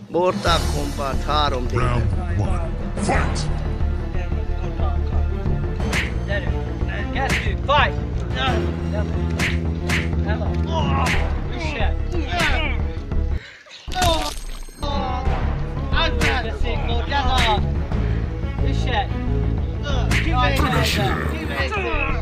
Mortal Kombat 3D. Round 1. Fight! Kezdjük, fight! Hello. Üsse! Beszéklód, gyere! Üsse! Kivétel!